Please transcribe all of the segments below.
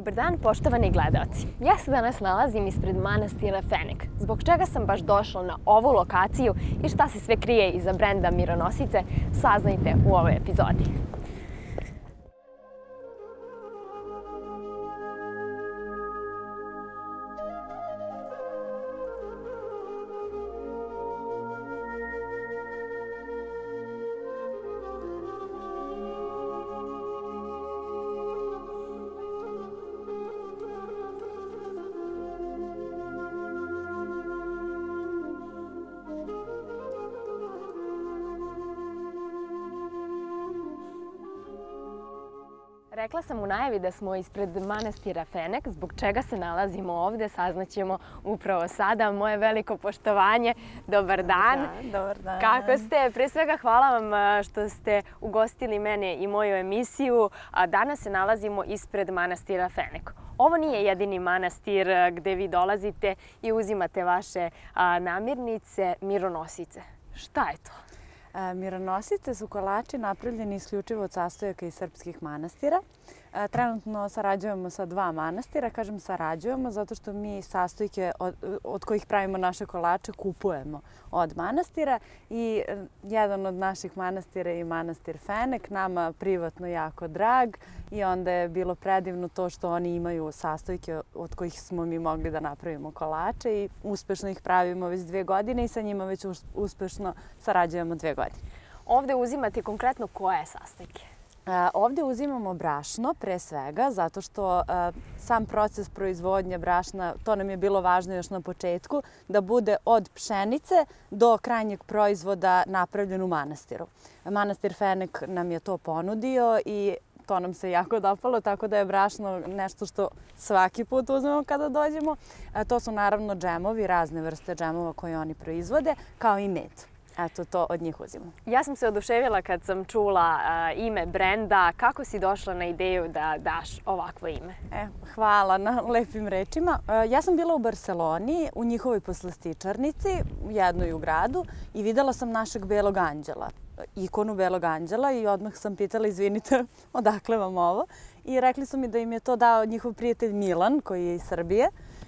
Dobar dan, poštovani gledaoci. Ja se danas nalazim ispred manastira Fenek. Zbog čega sam baš došla na ovu lokaciju i šta se sve krije iza brenda Mironosice, saznajte u ovoj epizodi. Rekla sam u najavi da smo ispred manastira Fenek, zbog čega se nalazimo ovde, saznaćemo upravo sada. Moje veliko poštovanje, dobar dan. Dobar dan. Kako ste? Pre svega hvala vam što ste ugostili mene i moju emisiju. Danas se nalazimo ispred manastira Fenek. Ovo nije jedini manastir gde vi dolazite i uzimate vaše namirnice, mironosice. Šta je to? Mironosice su kolači napravljeni isključivo od sastojaka iz srpskih manastira. Trenutno sarađujemo sa 2 manastira. Kažem sarađujemo zato što mi sastojke od kojih pravimo naše kolače kupujemo od manastira. I jedan od naših manastira je manastir Fenek, nama privatno jako drag. I onda je bilo predivno to što oni imaju sastojke od kojih smo mi mogli da napravimo kolače i uspešno ih pravimo već 2 godine i sa njima već uspešno sarađujemo 2 godine. Ovde uzimate konkretno koje sastojke? Ovde uzimamo brašno pre svega zato što sam proces proizvodnje brašna, to nam je bilo važno još na početku, da bude od pšenice do krajnjeg proizvoda napravljen u manastiru. Manastir Fenek nam je to ponudio i to nam se jako dopalo, tako da je brašno nešto što svaki put uzmemo kada dođemo. To su naravno džemovi, razne vrste džemova koje oni proizvode, kao i med. Eto, to od njih uzimamo. Ja sam se oduševila kad sam čula ime brenda. Kako si došla na ideju da daš ovakvo ime? Hvala na lepim rečima. Ja sam bila u Barseloni, u njihovoj poslastičarnici, u jednoj u gradu, i videla sam našeg belog anđela, ikonu belog anđela, i odmah sam pitala, izvinite, odakle vam ovo? I rekli su mi da im je to dao njihov prijatelj Milan, koji je iz Srbije.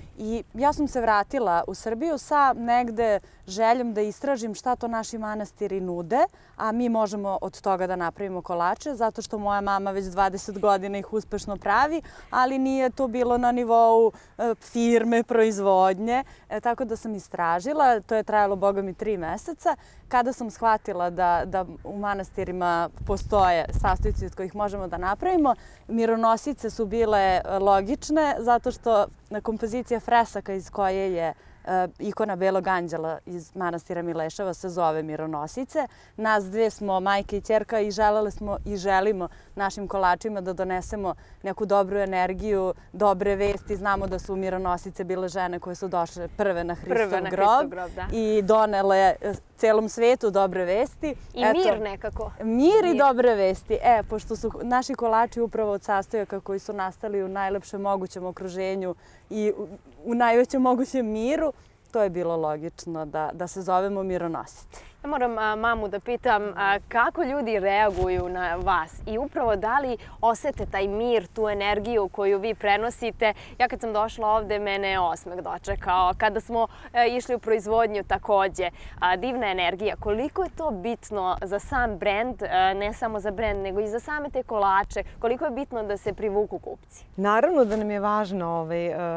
I ja sam se vratila u Srbiju sa negde željom da istražim šta to naši manastiri nude, a mi možemo od toga da napravimo kolače, zato što moja mama već 20 godina ih uspešno pravi, ali nije to bilo na nivou firme, proizvodnje. Tako da sam istražila, to je trajalo boga mi 3 meseca. Kada sam shvatila da u manastirima postoje sastojci od kojih možemo da napravimo, mironosice su bile logične, zato što kompozicija fresaka iz koje je ikona belog anđela iz manastira Mileševa se zove Mironosice. Nas 2 smo majka i ćerka i želele smo i želimo našim kolačima da donesemo neku dobru energiju, dobre vesti. Znamo da su u Mironosice bile žene koje su došle prve na Hristov grob i donele celom svetu dobre vesti. I mir nekako. Mir i dobre vesti. Pošto su naši kolači upravo od sastojaka koji su nastali u najlepšem mogućem okruženju i u najvećem mogućem miru, to je bilo logično da se zovemo Mironosice. Ja moram mamu da pitam kako ljudi reaguju na vas i upravo da li osete taj mir, tu energiju koju vi prenosite. Ja kad sam došla ovde, mene je osmeh dočekao. Kada smo išli u proizvodnju takođe, divna energija. Koliko je to bitno za sam brend, ne samo za brend, nego i za same te kolače? Koliko je bitno da se privuku kupci? Naravno da nam je važno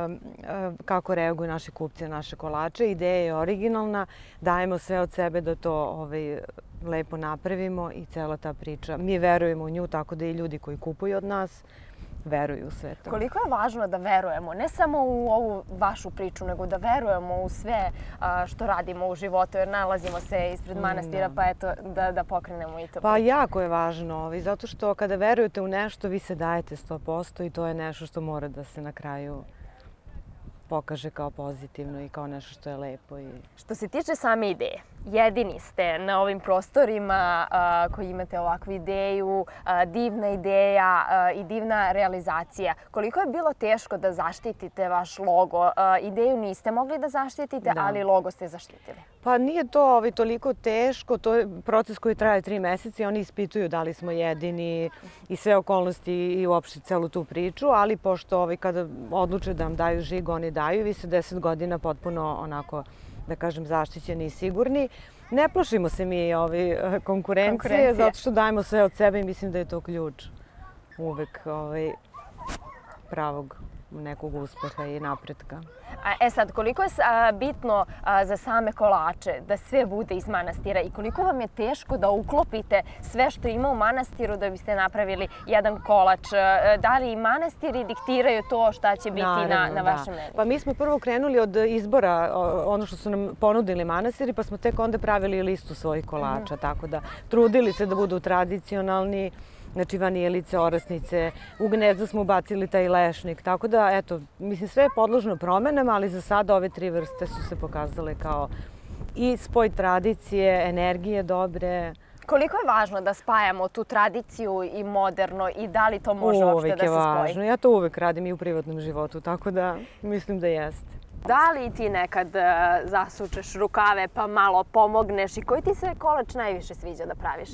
kako reaguju naši kupci na naše kolače. Ideja je originalna, dajemo sve od sebe da to lepo napravimo i cela ta priča. Mi verujemo u nju, tako da i ljudi koji kupuju od nas veruju u sve to. Koliko je važno da verujemo, ne samo u ovu vašu priču, nego da verujemo u sve što radimo u životu, jer nalazimo se ispred manastira, pa eto da pokrenemo i to. Pa jako je važno, zato što kada verujete u nešto, vi se dajete 100% i to je nešto što mora da se na kraju pokaže kao pozitivno i kao nešto što je lepo. Što se tiče same ideje, jedini ste na ovim prostorima koji imate ovakvu ideju, divna ideja i divna realizacija. Koliko je bilo teško da zaštitite vaš logo? Ideju niste mogli da zaštitite, ali logo ste zaštitili. Pa nije to toliko teško, to je proces koji traje 3 meseca i oni ispituju da li smo jedini i sve okolnosti i uopšte celu tu priču, ali pošto kada odluče da vam daju žig, oni daju i vi ste 10 godina potpuno onako, da kažem, zaštićeni i sigurni. Ne plašimo se mi konkurencije, zato što dajemo sve od sebe i mislim da je to ključ uvek pravog nekog uspeha i napretka. Sad, koliko je bitno za same kolače da sve bude iz manastira i koliko vam je teško da uklopite sve što ima u manastiru da biste napravili jedan kolač? Da li i manastiri diktiraju to šta će biti na vašem meniju? Pa mi smo prvo krenuli od izbora, ono što su nam ponudili manastiri, pa smo tek onda pravili listu svojih kolača, tako da trudili se da budu tradicionalni. Znači vanilice, orasnice, u gnezdo smo ubacili taj lešnik, tako da, eto, mislim, sve je podložno promenama, ali za sada ove 3 vrste su se pokazale kao i spoj tradicije, energije dobre. Koliko je važno da spajamo tu tradiciju i moderno i da li to može uopšte da se spoji? Uvek je važno, ja to uvek radim i u privatnom životu, tako da mislim da jeste. Da li ti nekad zasučeš rukave pa malo pomogneš i koji ti se kolač najviše sviđa da praviš?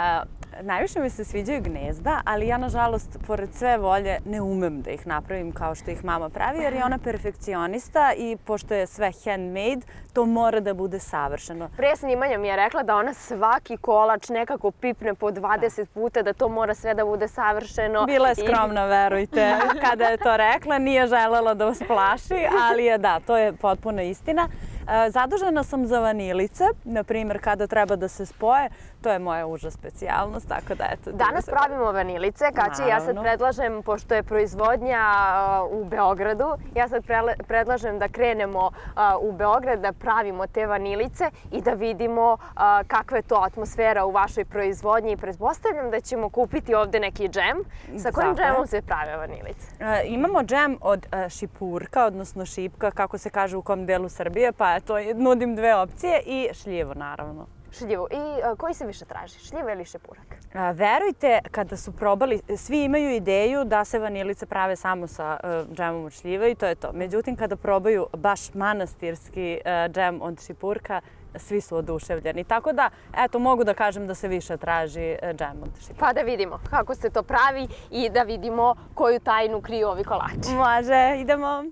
Najviše mi se sviđaju gnezda, ali ja, nažalost, pored sve volje, ne umem da ih napravim kao što ih mama pravi, jer je ona perfekcionista i pošto je sve handmade, to mora da bude savršeno. Pre snimanja mi je rekla da ona svaki kolač nekako pipne po 20 puta, da to mora sve da bude savršeno. Bila je skromna, verujte, kada je to rekla, nije želela da vas plaši, ali da, to je potpuna istina. Zadužena sam za vanilice, na primjer kada treba da se spoje, to je moja uža specijalnost, tako da eto. Danas pravimo vanilice, Kaći, ja sad predlažem, pošto je proizvodnja u Beogradu, ja sad predlažem da krenemo u Beograd, da pravimo te vanilice i da vidimo kakva je to atmosfera u vašoj proizvodnji. Pretpostavljam da ćemo kupiti ovde neki džem. Sa kojim džemom se prave vanilice? Imamo džem od šipurka, odnosno šipka, kako se kaže u kom delu Srbije, pa eto, nudim 2 opcije i šljivu, naravno. Šljivu. I koji se više traži? Šljiva ili šipurak? Verujte, kada su probali, svi imaju ideju da se vanilice prave samo sa džemom od šljive i to je to. Međutim, kada probaju baš manastirski džem od šipurka, svi su oduševljeni. Tako da, eto, mogu da kažem da se više traži džem od šipurka. Pa da vidimo kako se to pravi i da vidimo koju tajnu kriju ovi kolači. Može, idemo!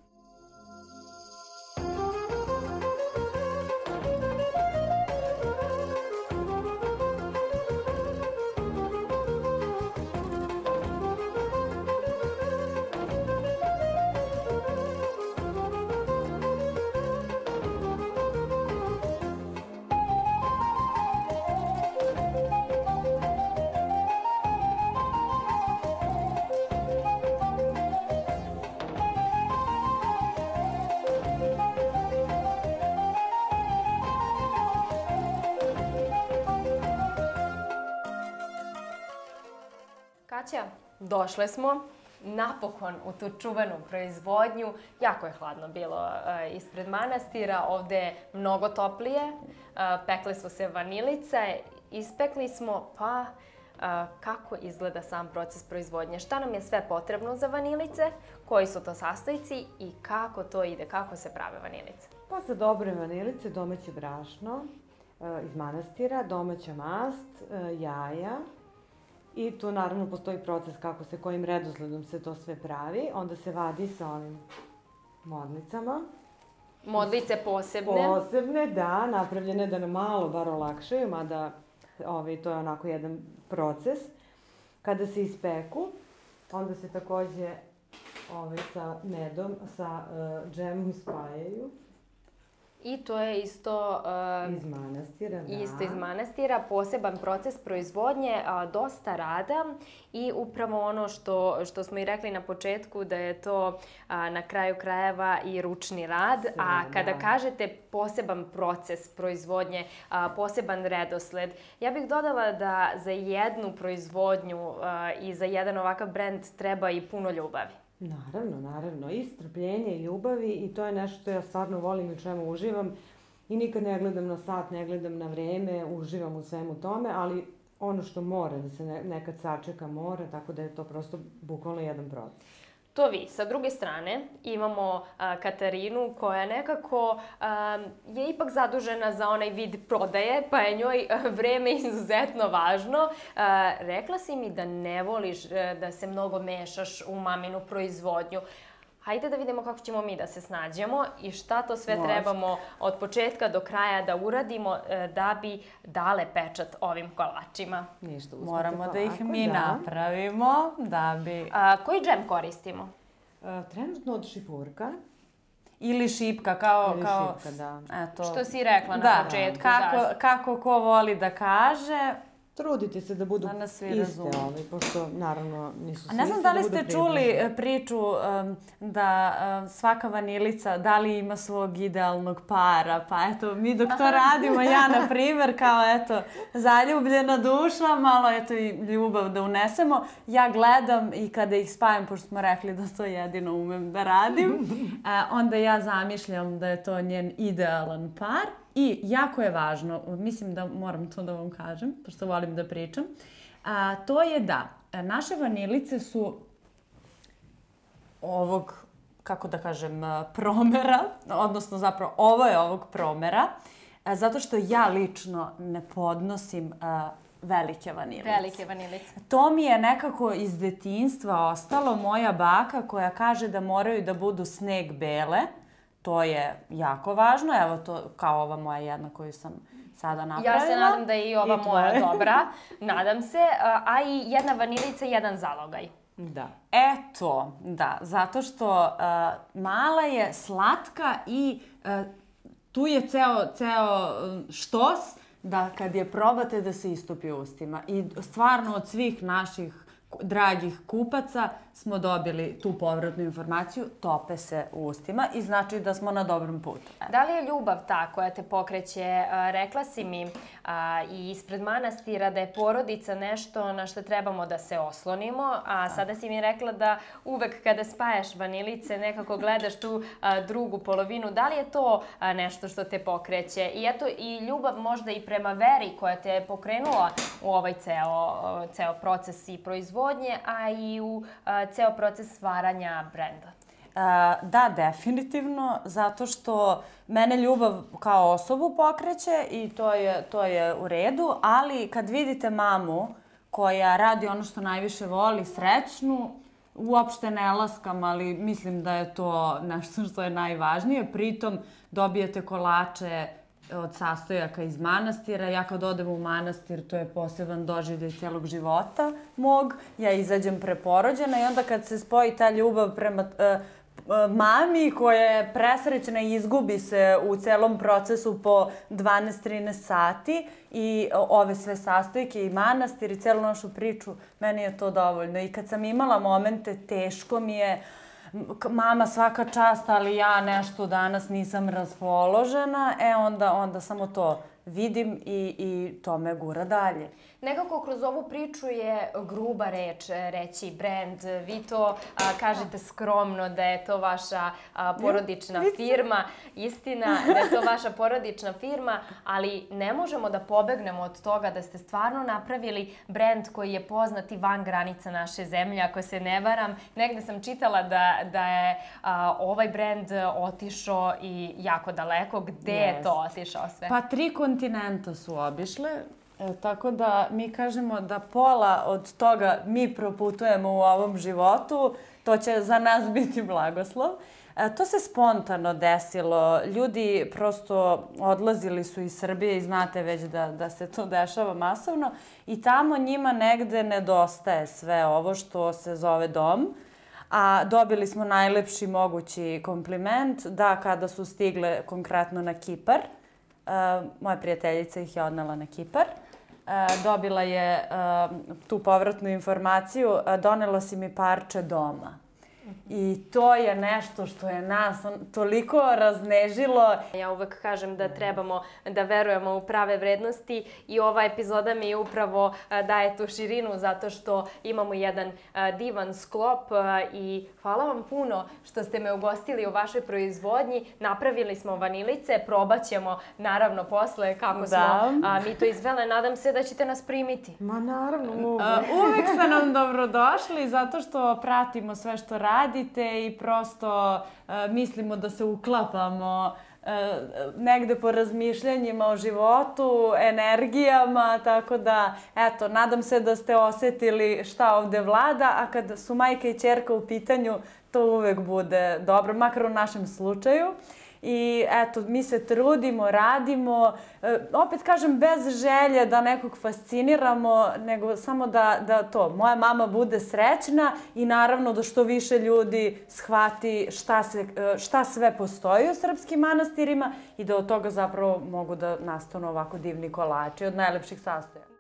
Kaća, došle smo napokon u tu čuvenu proizvodnju. Jako je hladno bilo ispred manastira, ovde je mnogo toplije. Pekle su se vanilice, ispekli smo, pa kako izgleda sam proces proizvodnje? Šta nam je sve potrebno za vanilice? Koji su to sastojci i kako to ide? Kako se prave vanilice? Pa za dobre vanilice domaće brašno iz manastira, domaća mast, jaja. I tu naravno postoji proces kako se, kojim redosledom se to sve pravi. Onda se vadi sa ovim modlicama. Modlice posebne? Posebne, da, napravljene da nam malo bar olakšaju, mada to je onako jedan proces. Kada se ispeku, onda se takođe sa medom, sa džemom spajaju. I to je isto iz manastira, da. Isto iz manastira, poseban proces proizvodnje, dosta rada i upravo ono što smo i rekli na početku da je to na kraju krajeva i ručni rad, a kada kažete poseban proces proizvodnje, poseban redosled, ja bih dodala da za jednu proizvodnju i za jedan ovakav brend treba i puno ljubavi. Naravno. I strpljenje i ljubavi i to je nešto što ja stvarno volim i u čemu uživam. i nikad ne gledam na sat, ne gledam na vreme, uživam u svemu tome, ali ono što mora, da se nekad sačeka mora, tako da je to prosto bukvalno jedan proces. To vi. Sa druge strane imamo Katarinu koja nekako je ipak zadužena za onaj vid prodaje, pa je njoj vreme izuzetno važno. Rekla si mi da ne voliš da se mnogo mešaš u maminu proizvodnju. Hajde da vidimo kako ćemo mi da se snađemo i šta to sve trebamo od početka do kraja da uradimo da bi dale pečat ovim kolačima. Ništa, moramo da ih mi napravimo da bi... Koji džem koristimo? Trenutno od šipurka. Ili šipka, kao... Ili šipka, da. Eto, što si rekla na početku. Kako ko voli da kaže... Trudite se da budu iste, pošto naravno nisu svi. Ne znam da li ste čuli priču da svaka vanilica, da li ima svog idealnog para, pa eto, mi dok to radimo, ja na primer, kao eto, zaljubljena duša, malo eto i ljubav da unesemo, ja gledam i kada ih spajam, pošto smo rekli da to jedino umem da radim, onda ja zamišljam da je to njen idealan par. I jako je važno, mislim da moram to da vam kažem, pošto volim da pričam, to je da naše vanilice su ovog, kako da kažem, promera, odnosno zapravo ovo je ovog promera, zato što ja lično ne podnosim velike vanilice. Velike vanilice. To mi je nekako iz detinjstva ostalo. Moja baka koja kaže da moraju da budu sneg bele. To je jako važno. Evo to kao ova moja jedna koju sam sada napravila. Ja se nadam da je i ova moja dobra. Nadam se. A i jedna vanilica i jedan zalogaj. Da. Eto, da. Zato što mala je, slatka i tu je ceo štos da kad je probate da se istopi u ustima. I stvarno od svih naših dragih kupaca smo dobili tu povratnu informaciju, tope se u ustima i znači da smo na dobrom putu. Da li je ljubav ta koja te pokreće? Rekla si mi i ispred manastira da je porodica nešto na što trebamo da se oslonimo, a sada si mi rekla da uvek kada spajaš vanilice nekako gledaš tu drugu polovinu. Da li je to nešto što te pokreće? I eto, i ljubav možda i prema veri koja te je pokrenula u ovaj ceo proces i proizvodnje, a i u ceo proces stvaranja brenda? Da, definitivno, zato što mene ljubav kao osobu pokreće i to je u redu, ali kad vidite mamu koja radi ono što najviše voli, srećnu, uopšte ne laskam, ali mislim da je to nešto što je najvažnije. Pritom dobijete kolače od sastojaka iz manastira. Ja kad odem u manastir, to je poseban doživljaj celog života mog. Ja izađem preporođena i onda kad se spoji ta ljubav prema mami koja je presrećna i izgubi se u celom procesu po 12-13 sati i ove sve sastojke i manastir i celu našu priču, meni je to dovoljno. I kad sam imala momente, teško mi je, mama svaka čast, ali ja nešto danas nisam raspoložena, onda samo to vidim i to me gura dalje. Nekako kroz ovu priču je gruba reč reći brend. Vi to kažete skromno da je to vaša porodična firma. Istina da je to vaša porodična firma, ali ne možemo da pobegnemo od toga da ste stvarno napravili brend koji je poznat i van granica naše zemlje. Ako se ne varam, negde sam čitala da je ovaj brend otišao i jako daleko. Gde je to otišao sve? Pa 3 kontinenta su obišle. Tako da mi kažemo da pola od toga mi proputujemo u ovom životu, to će za nas biti blagoslov. To se spontano desilo. Ljudi prosto odlazili su iz Srbije i znate već da se to dešava masovno. I tamo njima negde nedostaje sve ovo što se zove dom. A dobili smo najlepši mogući kompliment da kada su stigle konkretno na Kipar, moja prijateljica ih je odnela na Kipar, dobila je tu povratnu informaciju, donela si mi parče doma. I to je nešto što je nas toliko raznežilo. Ja uvek kažem da trebamo da verujemo u prave vrednosti i ova epizoda mi upravo daje tu širinu zato što imamo jedan divan sklop i hvala vam puno što ste me ugostili u vašoj proizvodnji. Napravili smo vanilice, probat ćemo naravno posle kako smo mi to izvele. Nadam se da ćete nas primiti. Ma naravno, uvek ste nam dobrodošli zato što pratimo sve što radite i prosto mislimo da se uklapamo negde po razmišljanjima o životu, energijama, tako da, eto, nadam se da ste osetili šta ovde vlada, a kad su majka i ćerka u pitanju, to uvek bude dobro, makar u našem slučaju. I eto, mi se trudimo, radimo, opet kažem, bez želje da nekog fasciniramo, nego samo da moja mama bude srećna i naravno da što više ljudi shvati šta sve postoji u srpskim manastirima i da od toga zapravo mogu da nastanu ovako divni kolači od najlepših sastojaka.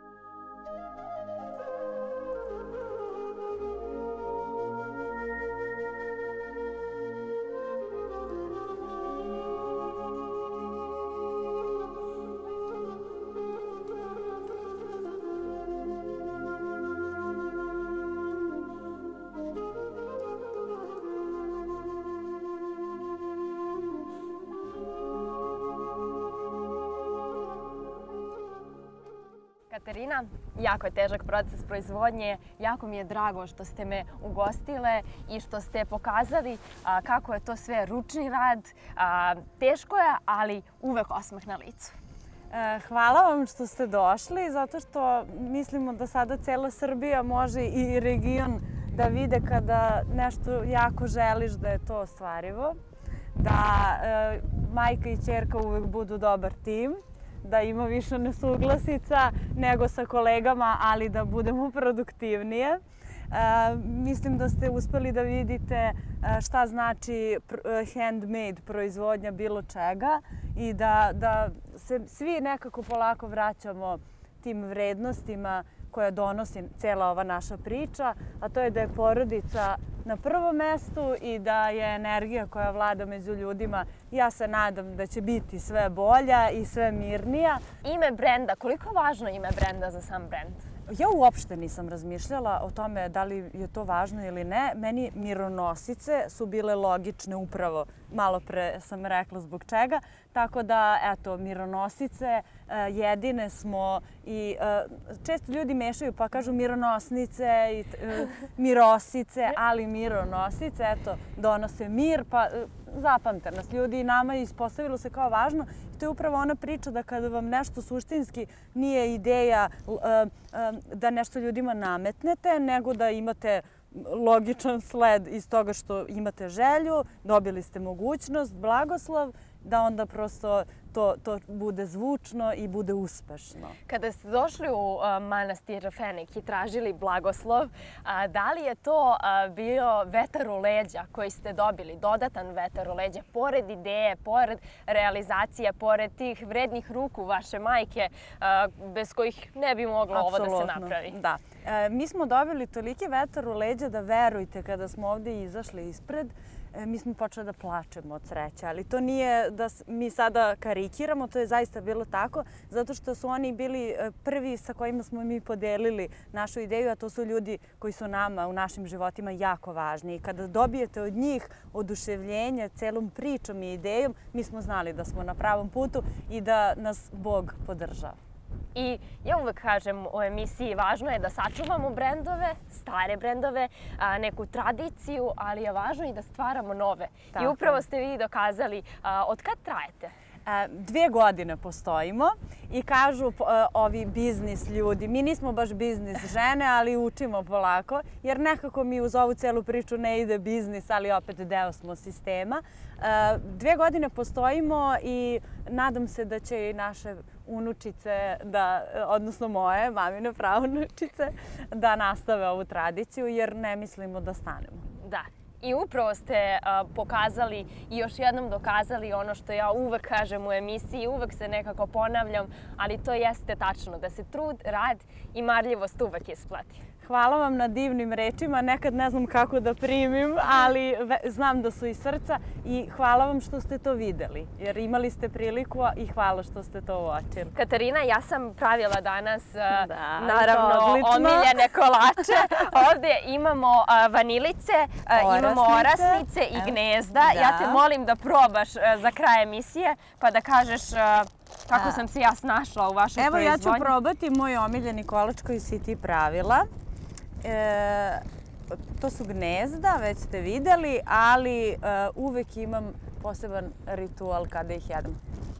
Katarina, jako je težak proces proizvodnje, jako mi je drago što ste me ugostile i što ste pokazali kako je to sve ručni rad. Teško je, ali uvek osmeh na licu. Hvala vam što ste došli, zato što mislimo da sada cela Srbija može i region da vide kada nešto jako želiš da je to ostvarivo, da majka i ćerka uvek budu dobar tim, da ima više nesuglasica nego sa kolegama, ali da budemo produktivnije. Mislim da ste uspeli da vidite šta znači handmade proizvodnja bilo čega i da se svi nekako polako vraćamo tim vrednostima koja donosi cela ova naša priča, a to je da je porodica na prvom mestu i da je energija koja vlada među ljudima, ja se nadam da će biti sve bolja i sve mirnija. Ime brenda, koliko je važno ime brenda za sam brend? Ja uopšte nisam razmišljala o tome da li je to važno ili ne. Meni mironosice su bile logične upravo, malo pre sam rekla zbog čega. Tako da, eto, mironosice jedine smo i često ljudi mešaju pa kažu mironosnice i mirosice, ali mironosice, eto, donose mir, pa zapamte nas ljudi i nama je ispostavilo se kao važno. To je upravo ona priča da kada vam nešto suštinski nije ideja da nešto ljudima nametnete, nego da imate logičan sled iz toga što imate želju, dobili ste mogućnost, blagoslov, da onda prosto to bude zvučno i bude uspešno. Kada ste došli u manastir Fenik i tražili blagoslov, da li je to bio vetar u leđa koji ste dobili, dodatan vetar u leđa, pored ideje, pored realizacije, pored tih vrednih ruku vaše majke, bez kojih ne bi moglo ovo da se napravi? Da. Mi smo dobili toliki vetar u leđa da verujte kada smo ovde izašli ispred, mi smo počeli da plačemo od sreće, ali to nije da mi sada karikiramo, to je zaista bilo tako, zato što su oni bili prvi sa kojima smo mi podelili našu ideju, a to su ljudi koji su nama u našim životima jako važni. I kada dobijete od njih oduševljenje celom pričom i idejom, mi smo znali da smo na pravom putu i da nas Bog podržava. I ja uvek kažem u emisiji važno je da sačuvamo brendove, stare brendove, neku tradiciju, ali je važno i da stvaramo nove. I upravo ste vi dokazali. Od kad trajete? 2 godine postojimo i kažu ovi biznis ljudi, mi nismo baš biznis žene, ali učimo polako, jer nekako mi uz ovu celu priču ne ide biznis, ali opet deo smo sistema. 2 godine postojimo i nadam se da će i naše unučice, odnosno moje, mamine praunučice, da nastave ovu tradiciju, jer ne mislimo da stanemo. Da. I upravo ste pokazali i još jednom dokazali ono što ja uvek kažem u emisiji, uvek se nekako ponavljam, ali to jeste tačno, da se trud, rad i marljivost uvek isplati. hvala vam na divnim rečima. Nekad ne znam kako da primim, ali znam da su iz srca i hvala vam što ste to videli. Jer imali ste priliku i hvala što ste to uočili. Katarina, ja sam pravila danas, naravno, omiljene kolače. Ovde imamo vanilice, imamo orasnice i gnezda. Ja te molim da probaš za kraj emisije, pa da kažeš kako sam se ja snašla u vašoj proizvodnji. Evo, ja ću probati moj omiljeni kolač koji si ti pravila. To su gnezda, već ste videli, ali uvek imam poseban ritual kada ih jedem.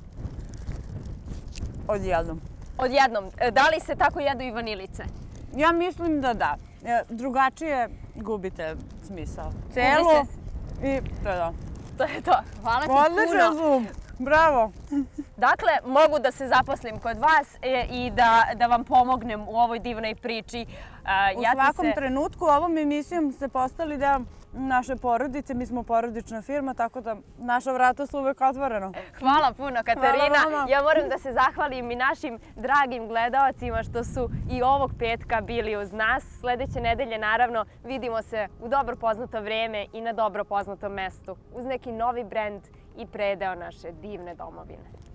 Odjednom. Odjednom. Da li se tako jedu i vanilice? Ja mislim da da. Drugačije gubite smisao. Celo i to je to. To je to. Hvala ti puno. Odličan zvuk. Bravo. Dakle, mogu da se zaposlim kod vas i da vam pomognem u ovoj divnoj priči. U svakom trenutku ovom emisijom ste postali deo naše porodice. Mi smo porodična firma, tako da naša vrata su uvek otvorena. Hvala puno, Katarina. Ja moram da se zahvalim i našim dragim gledaocima što su i ovog petka bili uz nas. Sledeće nedelje, naravno, vidimo se u dobro poznato vreme i na dobro poznatom mestu uz neki novi brend i predeo naše divne domovine.